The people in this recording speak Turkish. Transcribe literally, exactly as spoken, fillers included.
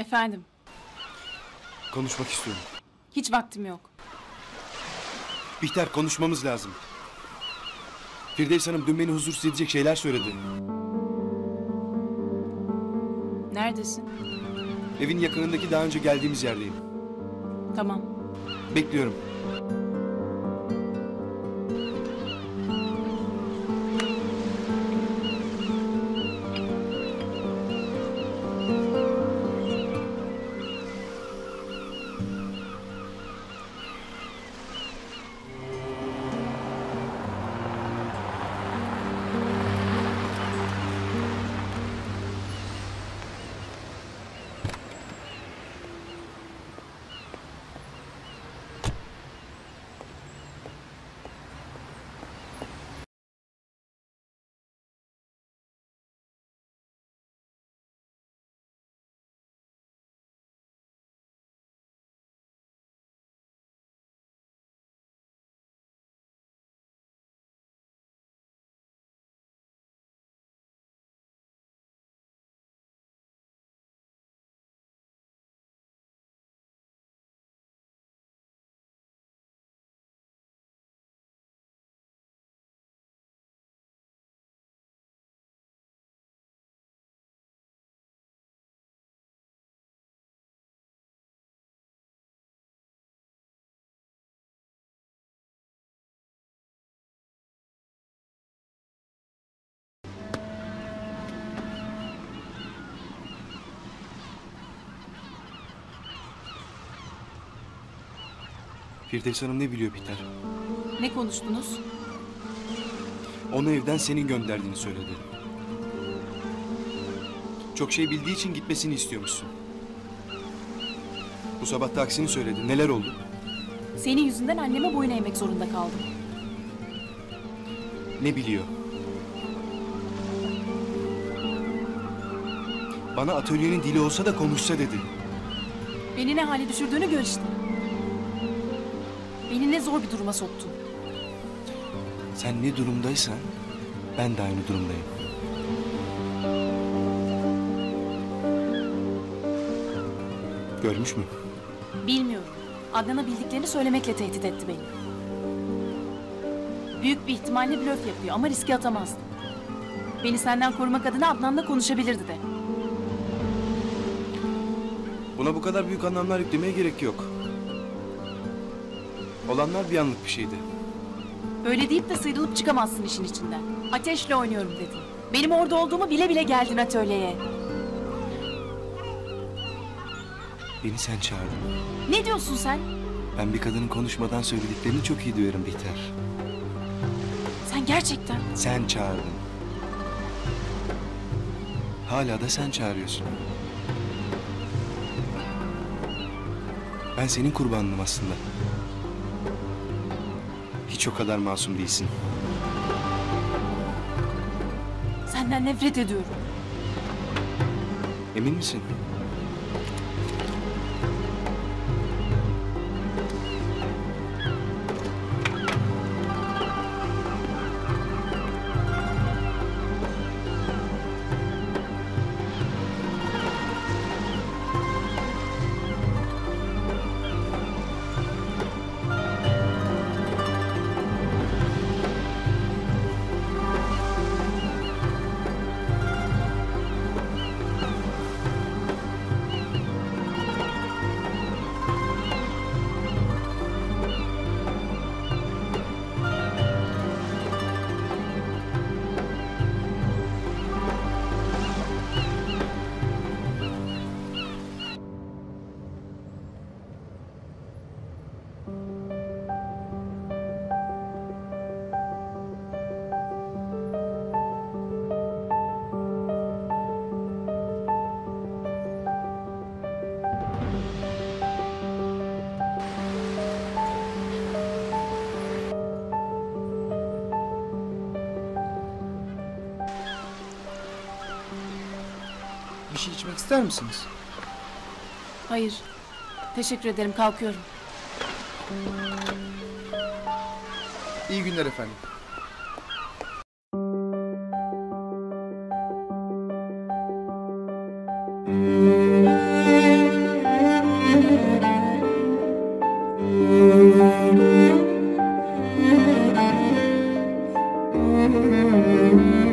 Efendim, Konuşmak istiyorum. hiç vaktim yok. Bihter, konuşmamız lazım. Firdevs Hanım dün beni huzursuz edecek şeyler söyledi. Neredesin? Evin yakınındaki daha önce geldiğimiz yerdeyim. Tamam. Bekliyorum. Firdevs Hanım ne biliyor Bihter? Ne konuştunuz? Onu evden senin gönderdiğini söyledi. Çok şey bildiği için gitmesini istiyormuşsun. Bu sabah da aksini söyledi. Neler oldu? Senin yüzünden anneme boyun eğmek zorunda kaldım. Ne biliyor? Bana atölyenin dili olsa da konuşsa dedi. Beni ne hale düşürdüğünü gör işte. Beni ne zor bir duruma soktun. Sen ne durumdaysan ben de aynı durumdayım. Görmüş mü? Bilmiyorum. Adnan'a bildiklerini söylemekle tehdit etti beni. Büyük bir ihtimalle blöf yapıyor ama riske atamazdım. Beni senden korumak adına Adnan'la konuşabilirdi de. Buna bu kadar büyük anlamlar yüklemeye gerek yok. Olanlar bir anlık bir şeydi. Öyle deyip de sıyrılıp çıkamazsın işin içinden. Ateşle oynuyorum dedin. Benim orada olduğumu bile bile geldin atölyeye. Beni sen çağırdın. Ne diyorsun sen? Ben bir kadının konuşmadan söylediklerini çok iyi duyarım Bihter. Sen gerçekten... Sen çağırdın. Hala da sen çağırıyorsun. Ben senin kurbanınım aslında. Hiç o kadar masum değilsin. Senden nefret ediyorum. Emin misin? Bir şey içmek ister misiniz? Hayır. Teşekkür ederim. Kalkıyorum. İyi günler efendim. Müzik Müzik